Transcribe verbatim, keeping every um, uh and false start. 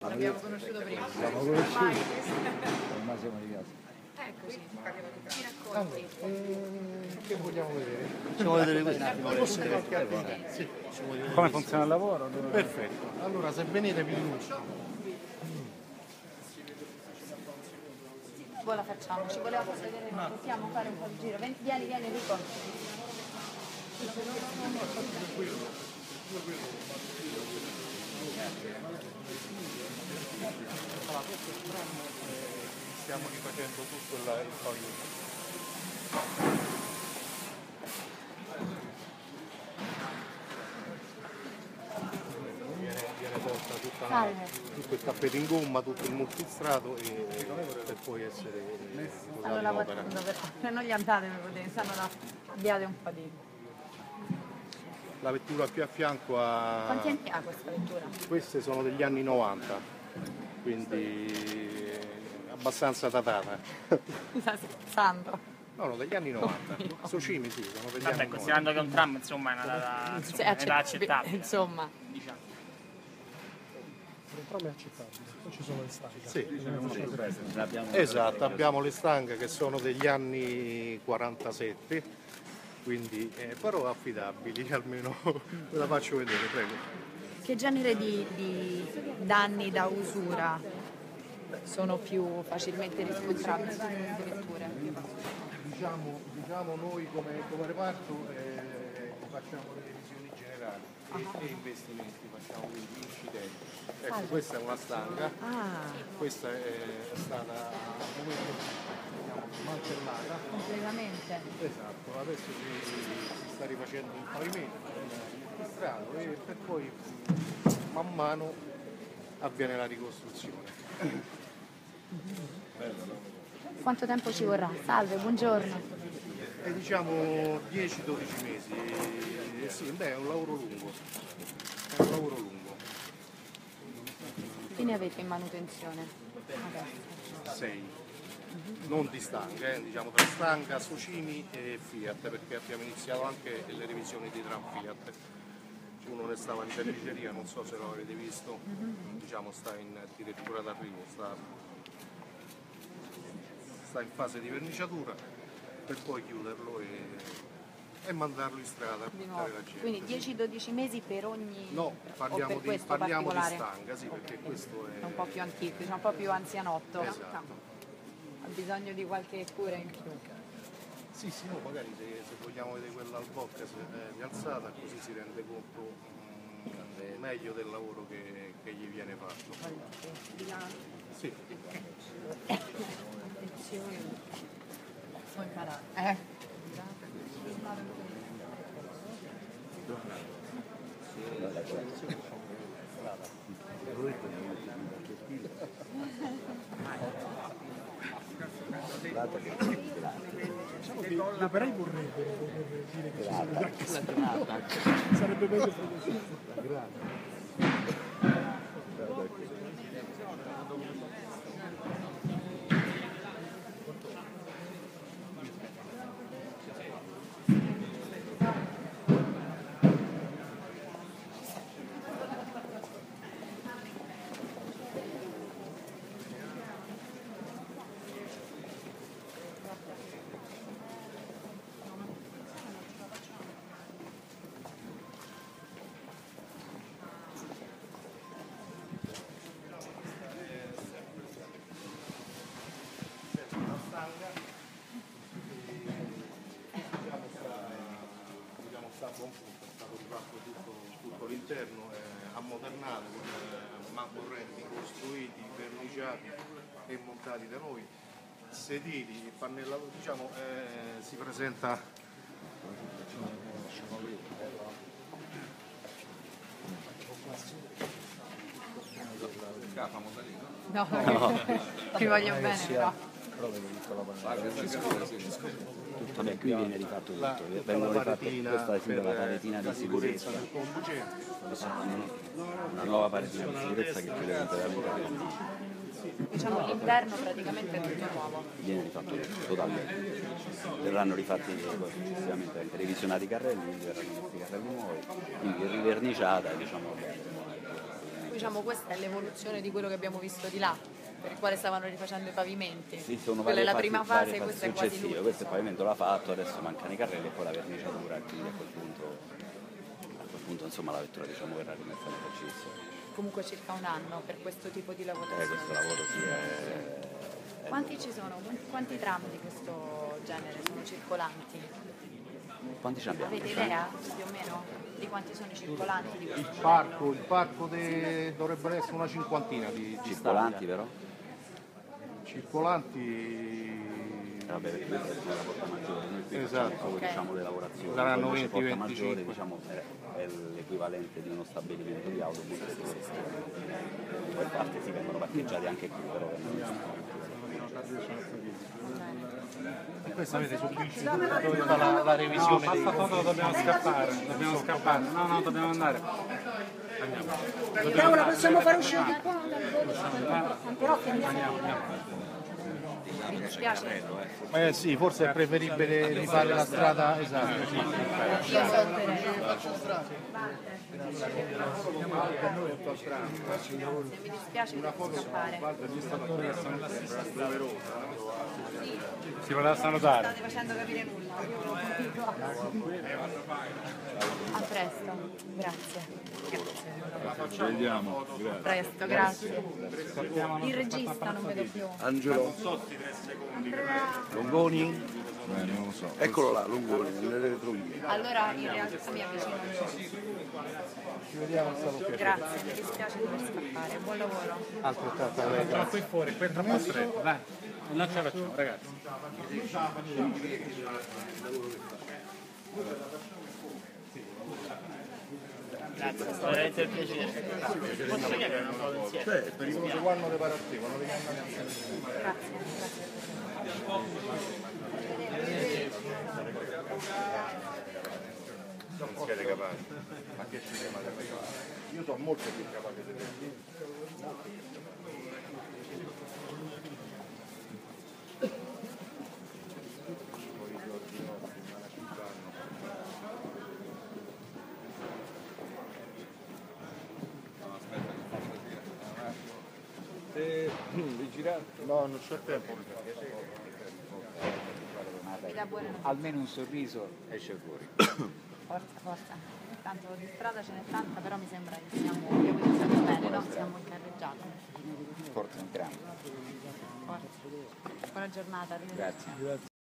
l'abbiamo conosciuto prima. Siamo conosciuti, ormai siamo di casa. Eccoci, ci racconti. Eh, che vogliamo vedere? Ci vuole vedere questo? Forse qualche attività. Sì. Come funziona il lavoro? Perfetto. Allora, se venite vi illustro. Poi la facciamo, ci voleva far vedere, possiamo fare un po' di giro. Vieni, vieni, vieni Enrico. Allora, questo strano, eh, stiamo rifacendo tutto il, il pavimento. Viene, viene tolta tutta la, tutto il tappeto in gomma, tutto il multistrato e, per poi essere Stanno posato in opera. lavorando per non gli andate per vedere, stanno là, abbiate un po' di... La vettura più a fianco ha... Quanti anni ha questa vettura? Queste sono degli anni novanta, quindi abbastanza datata. Sta scherzando. No, no, degli anni novanta. Socimi sì, sono degli Vabbè, anni considerando che un tram insomma è una data, Sì, insomma, accett- un'età accettabile. Insomma. Diciamo. Il tram è accettabile, poi ci sono le stanghe. Sì. Esatto, abbiamo le stanghe che sono degli anni quarantasette, quindi eh, però affidabili, almeno ve la faccio vedere, prego. Che genere di, di danni da usura sono più facilmente riscontrabili sulle vetture? Diciamo, diciamo noi come, come reparto eh, facciamo le revisioni generali e, e investimenti, facciamo quindi incidenti. Ecco, Salve. questa è una stanga, Ah, questa è stata al momento diciamo, smantellata. completamente. Esatto, adesso si, si sta rifacendo il pavimento, il strato e per poi man mano avviene la ricostruzione. Quanto tempo ci vorrà? Salve, buongiorno. E diciamo dieci dodici mesi, eh, sì, beh, è un lavoro lungo, è un lavoro lungo. Che ne avete in manutenzione? Adesso. sei, non di stanga, eh, diciamo tra stanga, Socimi e Fiat, perché abbiamo iniziato anche le revisioni dei tram Fiat. Uno ne stava in verniceria, non so se lo avete visto, diciamo sta in addirittura d'arrivo, sta, sta in fase di verniciatura per poi chiuderlo e, e mandarlo in strada a Di portare nuovo. la gente. Quindi dieci dodici mesi per ogni... No, o parliamo, per di, questo parliamo di particolare? stanga, sì, perché Ok. questo è... È un po' più antico, diciamo un po' più anzianotto. Esatto. Ha bisogno di qualche cura in più. Sì, sì, no, magari se, se vogliamo vedere quella al box eh, rialzata, così si rende conto mm, meglio del lavoro che, che gli viene fatto. Sì. Puoi imparare. Eh. Diciamo che gli operai vorrebbero poter dire che ci sono già che sono. Sarebbe meglio fare così. L'interno è ammodernato con eh, mancorrenti costruiti, verniciati e montati da noi, sedili, pannellato, diciamo eh, si presenta No, ti voglio bene però. Vabbè, qui viene rifatto tutto, la, tutta vengono la rifatte, paretina questa è per la paretina la di sicurezza sicurezza, del conducente. una nuova paretina di sicurezza che chiude completamente, Diciamo l'interno praticamente è tutto nuovo. viene rifatto tutto, totalmente. Verranno rifatti poi successivamente anche revisionati i carrelli, quindi verranno messi i carrelli nuovi, quindi riverniciata, diciamo, diciamo questa è l'evoluzione di quello che abbiamo visto di là, per il quale stavano rifacendo i pavimenti. Sì, sono Quella è la varie prima fasi- fase, varie questa fasi è quasi successive. l'ultima. Questo il pavimento l'ha fatto, adesso mancano i carrelli e poi la verniciatura, e quindi a quel punto, a quel punto insomma, la vettura diciamo, verrà rimessa nel registro. Comunque circa un anno per questo tipo di Eh, lavorazione. questo lavoro sì è... Quanti ci sono? Quanti tram di questo genere sono circolanti? Quanti ce ne abbiamo? Avete idea più o meno di quanti sono i circolanti di questo Il modello? parco, il parco de... dovrebbero essere una cinquantina di, di Circolanti però? circolanti. Vabbè, perché questa è la porta maggiore, noi qui Esatto. facciamo solo Ok. diciamo, le lavorazioni. Saranno Poi invece venti porta maggiore venticinque. diciamo, è, è l'equivalente di uno stabilimento di autobus. Poi a parte si vengono parcheggiati anche qui, però vengono E questo avete subito dove fa la, la revisione No, dei basta foto, dobbiamo scappare, dobbiamo scappare. No, no, dobbiamo andare. Però la possiamo fare uscire di qua però fermiamo. Mi dispiace, Eh sì, forse è preferibile rifare la strada esatta. io salterei. Mi dispiace di scappare. Si voleva salutare. State facendo capire nulla. Io lo A presto, grazie. Grazie. Vediamo, A presto, grazie. Il regista non vedo più. Angelo Longoni? Eh, non lo so. Eccolo là, Longoni, nelle retrovie. Allora in realtà mi avvicino. Ci vediamo al salotto. Grazie, mi dispiace dover scappare. Buon lavoro. Altrettanto a lei, Facciamo grazie. qui fuori, qui è troppo stretto, dai. Non ce la facciamo, ragazzi. Veramente un piacere. Posso venire un po' insieme? Pericoloso quando le parazioni, quando le andare insieme. Grazie, grazie. Non siete capaci. Ma che ci chiamate capaci? Io sono molto più capace di te. No, non c'è tempo. Mi dà buone notizie. Almeno un sorriso esce fuori. Forza, forza. Tanto di strada ce n'è tanta, però mi sembra che siamo abbiamo iniziato bene, no? Siamo in carreggiata. Forza, entriamo. Forza. Buona giornata, arrivederci. Grazie.